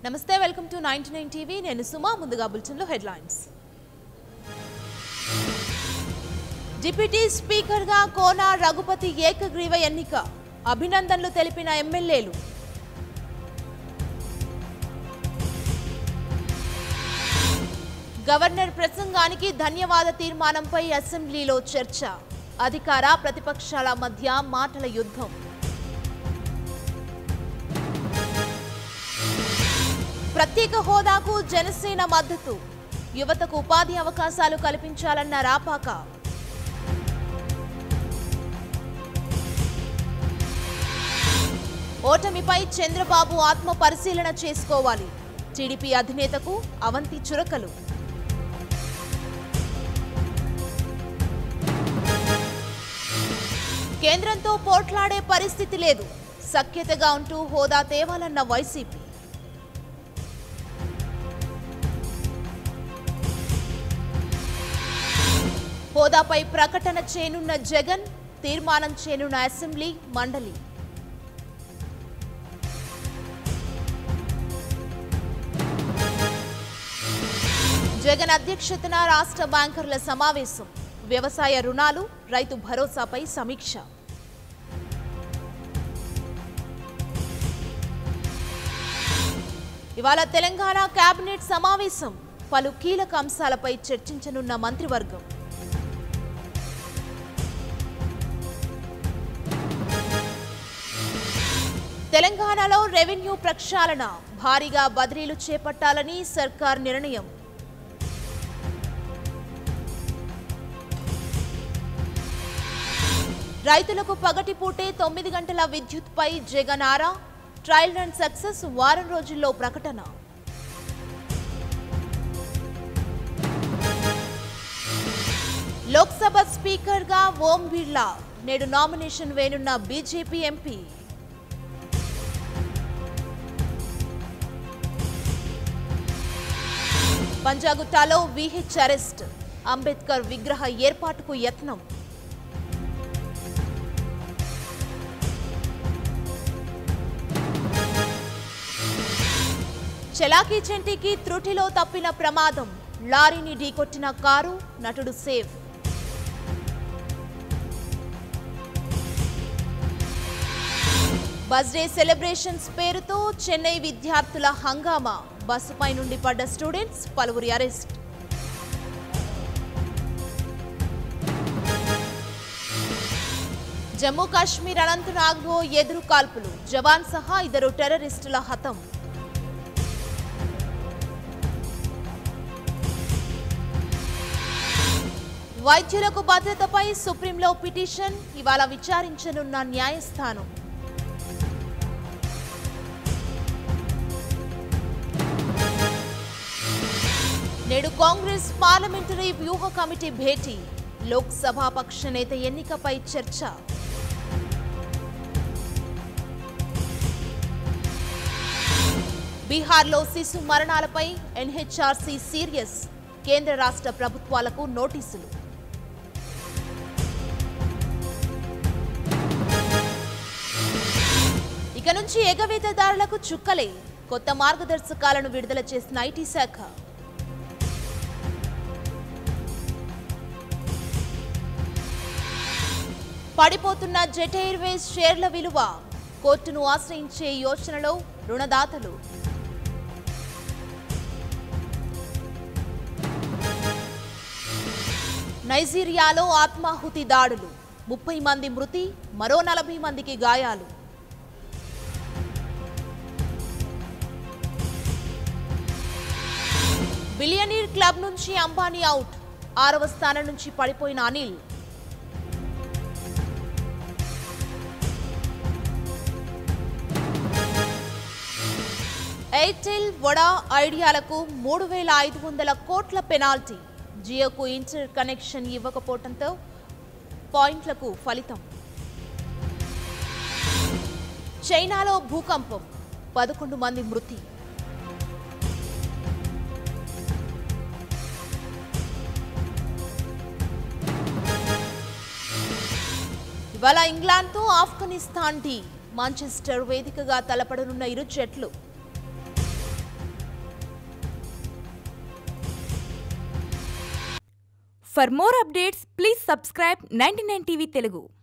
నమస్తే welcome to 99TV నేను సుమా ముందుగా బులెటిన్ లో హెడ్లైన్స్ డిప్యూటీ స్పీకర్ గా కోన రఘుపతి ఏకగ్రీవ ఎన్నిక అభినందనలు తెలిపిన ఎమ్మెల్యేలు గవర్నర్ ప్రసంగానికి ధన్యవాద తీర్మానంపై అసెంబ్లీలో చర్చ అధికార ప్రతిపక్షాల మధ్య మాటల యుద్ధం ప్రత్యేక హోదాకు జనసేన మద్దతు యువతకు ఉపాధి అవకాశాలు కల్పించాలన్న రాపాక ఓటమిపై చంద్రబాబు ఆత్మ పరిశీలన చేసుకోవాలి టీడీపీ అధినేతకు అవంతి చురకలు కేంద్రంతో పోట్లాడే పరిస్థితి లేదు సఖ్యతగా ఉంటూ హోదా తేవాలన్న వైసీపీ హోదాపై ప్రకటన చేయనున్న జగన్ తీర్మానం చేయనున్న అసెంబ్లీ మండలి జగన్ అధ్యక్షతన రాష్ట్ర బ్యాంకర్ల సమావేశం వ్యవసాయ రుణాలు రైతు భరోసాపై సమీక్ష ఇవాళ తెలంగాణ కేబినెట్ సమావేశం పలు కీలక అంశాలపై చర్చించనున్న మంత్రివర్గం తెలంగాణలో రెవెన్యూ ప్రక్షాళన భారీగా బదిలీలు చేపట్టాలని సర్కార్ నిర్ణయం రైతులకు పగటిపూటే 9 గంటల విద్యుత్పై జగన్ ఆరా ట్రయల్ రన్ సక్సెస్ వారం రోజుల్లో ప్రకటన లోక్సభ స్పీకర్గా ఓం బిర్లా నేడు నామినేషన్ వేయనున్న బీజేపీ ఎంపీ పంజాగుట్టాలో విహెచ్ అరెస్ట్ అంబేద్కర్ విగ్రహ ఏర్పాటుకు యత్నం చలాకీ చెంటికి త్రుటిలో తప్పిన ప్రమాదం లారీని ఢీకొట్టిన కారు నటుడు సేఫ్ బర్త్డే సెలబ్రేషన్స్ పేరుతో చెన్నై విద్యార్థుల హంగామా బస్సుపై నుండి పడ్డ స్టూడెంట్స్ పలువురి అరెస్ట్ జమ్మూ కాశ్మీర్ అనంతనాగ్లో ఎదురు కాల్పులు జవాన్ సహా 2 టెర్రరిస్టుల హతం వైద్యులకు భద్రతపై సుప్రీంలో పిటిషన్ ఇవాళ విచారించనున్న న్యాయస్థానం నేడు కాంగ్రెస్ పార్లమెంటరీ వ్యూహ కమిటీ భేటీ లోక్సభ పక్ష నేత ఎన్నికపై చర్చ బీహార్లో శిశు మరణాలపై ఎన్హెచ్ఆర్సీ సీరియస్ కేంద్ర రాష్ట్ర ప్రభుత్వాలకు నోటీసులు ఇక నుంచి ఎగవేతదారులకు చుక్కలే కొత్త మార్గదర్శకాలను విడుదల చేసిన ఐటీ శాఖ పడిపోతున్న జెట్ ఎయిర్వేస్ షేర్ల విలువ కోర్టును ఆశ్రయించే యోచనలో రుణదాతలు నైజీరియాలో ఆత్మాహుతి దాడులు 30 మంది మృతి మరో 40 మందికి గాయాలు బిలియనీర్ క్లబ్ నుంచి అంబానీ అవుట్ 6వ స్థానం నుంచి పడిపోయిన అనిల్ ఎయిర్టెల్ వడా ఐడియాలకు 3,500 కోట్ల పెనాల్టీ జియోకు ఇంటర్ కనెక్షన్ ఇవ్వకపోవడంతో పాయింట్లకు ఫలితం చైనాలో భూకంపం 11 మంది మృతి ఇవాళ ఇంగ్లాండ్తో ఆఫ్ఘనిస్తాన్ టీ మాంచెస్టర్ వేదికగా తలపడనున్న ఇరు జట్లు For more updates, please subscribe 99TV Telugu.